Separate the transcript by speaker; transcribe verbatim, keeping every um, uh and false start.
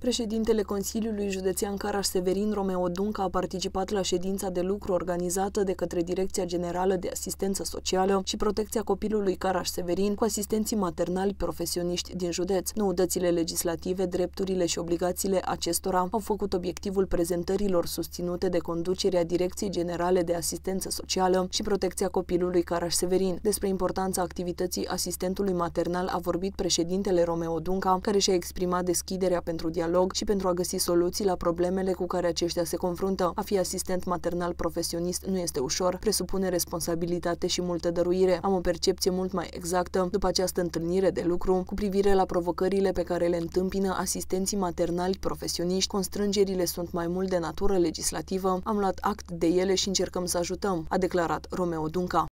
Speaker 1: Președintele Consiliului Județean Caraș-Severin, Romeo Dunca, a participat la ședința de lucru organizată de către Direcția Generală de Asistență Socială și Protecția Copilului Caraș-Severin cu asistenții maternali profesioniști din județ. Noutățile legislative, drepturile și obligațiile acestora au făcut obiectivul prezentărilor susținute de conducerea Direcției Generale de Asistență Socială și Protecția Copilului Caraș-Severin. Despre importanța activității asistentului maternal a vorbit președintele Romeo Dunca, care și-a exprimat deschiderea pentru dialog și pentru a găsi soluții la problemele cu care aceștia se confruntă. A fi asistent maternal profesionist nu este ușor, presupune responsabilitate și multă dăruire. Am o percepție mult mai exactă după această întâlnire de lucru cu privire la provocările pe care le întâmpină asistenții maternali profesioniști. Constrângerile sunt mai mult de natură legislativă. Am luat act de ele și încercăm să ajutăm, a declarat Romeo Dunca.